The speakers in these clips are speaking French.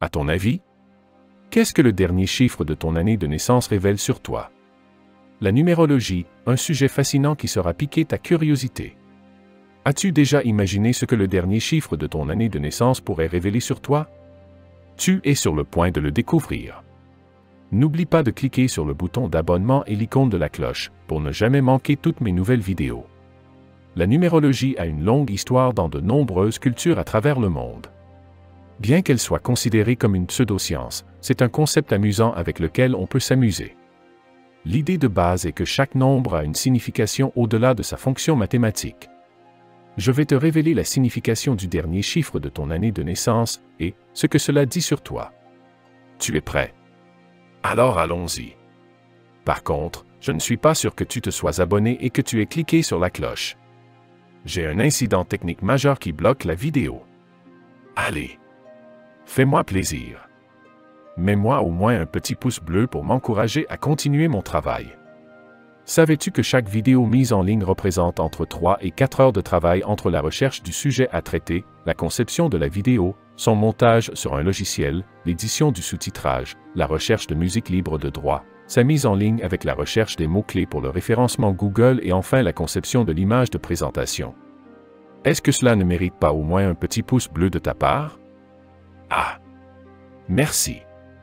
À ton avis? Qu'est-ce que le dernier chiffre de ton année de naissance révèle sur toi? La numérologie, un sujet fascinant qui saura piquer ta curiosité. As-tu déjà imaginé ce que le dernier chiffre de ton année de naissance pourrait révéler sur toi? Tu es sur le point de le découvrir. N'oublie pas de cliquer sur le bouton d'abonnement et l'icône de la cloche pour ne jamais manquer toutes mes nouvelles vidéos. La numérologie a une longue histoire dans de nombreuses cultures à travers le monde. Bien qu'elle soit considérée comme une pseudo-science, c'est un concept amusant avec lequel on peut s'amuser. L'idée de base est que chaque nombre a une signification au-delà de sa fonction mathématique. Je vais te révéler la signification du dernier chiffre de ton année de naissance et ce que cela dit sur toi. Tu es prêt? Alors allons-y. Par contre, je ne suis pas sûr que tu te sois abonné et que tu aies cliqué sur la cloche. J'ai un incident technique majeur qui bloque la vidéo. Allez, fais-moi plaisir. Mets-moi au moins un petit pouce bleu pour m'encourager à continuer mon travail. Savais-tu que chaque vidéo mise en ligne représente entre 3 et 4 heures de travail entre la recherche du sujet à traiter, la conception de la vidéo, son montage sur un logiciel, l'édition du sous-titrage, la recherche de musique libre de droit, sa mise en ligne avec la recherche des mots-clés pour le référencement Google et enfin la conception de l'image de présentation? Est-ce que cela ne mérite pas au moins un petit pouce bleu de ta part? Ah! Merci!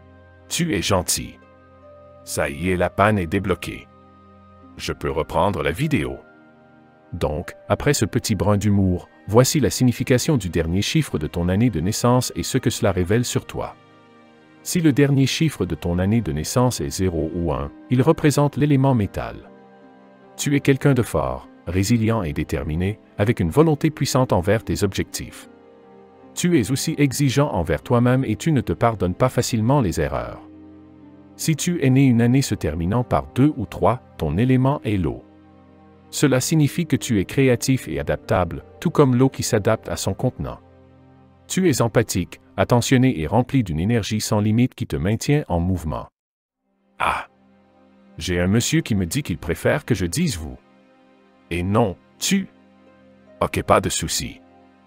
Tu es gentil. Ça y est, la panne est débloquée. Je peux reprendre la vidéo. Donc, après ce petit brin d'humour, voici la signification du dernier chiffre de ton année de naissance et ce que cela révèle sur toi. Si le dernier chiffre de ton année de naissance est 0 ou 1, il représente l'élément métal. Tu es quelqu'un de fort, résilient et déterminé, avec une volonté puissante envers tes objectifs. Tu es aussi exigeant envers toi-même et tu ne te pardonnes pas facilement les erreurs. Si tu es né une année se terminant par 2 ou 3, ton élément est l'eau. Cela signifie que tu es créatif et adaptable, tout comme l'eau qui s'adapte à son contenant. Tu es empathique, attentionné et rempli d'une énergie sans limite qui te maintient en mouvement. Ah! J'ai un monsieur qui me dit qu'il préfère que je dise vous. Et non, tu. Ok, pas de souci.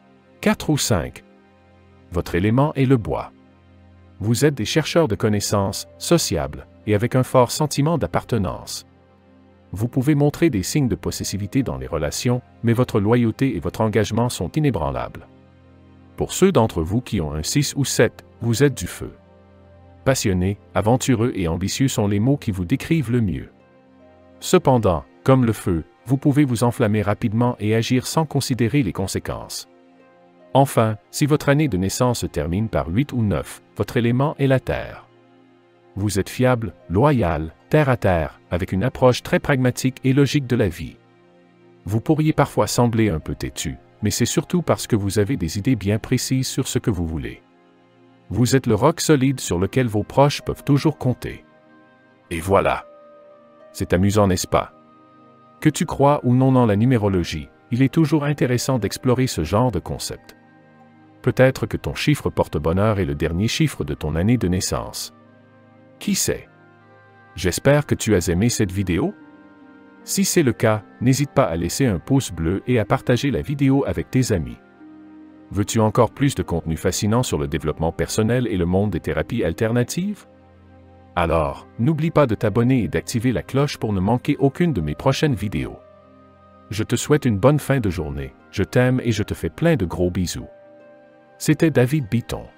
4 ou 5. Votre élément est le bois. Vous êtes des chercheurs de connaissances, sociables, et avec un fort sentiment d'appartenance. Vous pouvez montrer des signes de possessivité dans les relations, mais votre loyauté et votre engagement sont inébranlables. Pour ceux d'entre vous qui ont un 6 ou 7, vous êtes du feu. Passionné, aventureux et ambitieux sont les mots qui vous décrivent le mieux. Cependant, comme le feu, vous pouvez vous enflammer rapidement et agir sans considérer les conséquences. Enfin, si votre année de naissance se termine par 8 ou 9, votre élément est la terre. Vous êtes fiable, loyal, terre à terre, avec une approche très pragmatique et logique de la vie. Vous pourriez parfois sembler un peu têtu, mais c'est surtout parce que vous avez des idées bien précises sur ce que vous voulez. Vous êtes le roc solide sur lequel vos proches peuvent toujours compter. Et voilà. C'est amusant, n'est-ce pas? Que tu crois ou non dans la numérologie, il est toujours intéressant d'explorer ce genre de concept. Peut-être que ton chiffre porte-bonheur est le dernier chiffre de ton année de naissance. Qui sait? J'espère que tu as aimé cette vidéo. Si c'est le cas, n'hésite pas à laisser un pouce bleu et à partager la vidéo avec tes amis. Veux-tu encore plus de contenu fascinant sur le développement personnel et le monde des thérapies alternatives? Alors, n'oublie pas de t'abonner et d'activer la cloche pour ne manquer aucune de mes prochaines vidéos. Je te souhaite une bonne fin de journée, je t'aime et je te fais plein de gros bisous. C'était David Bitton.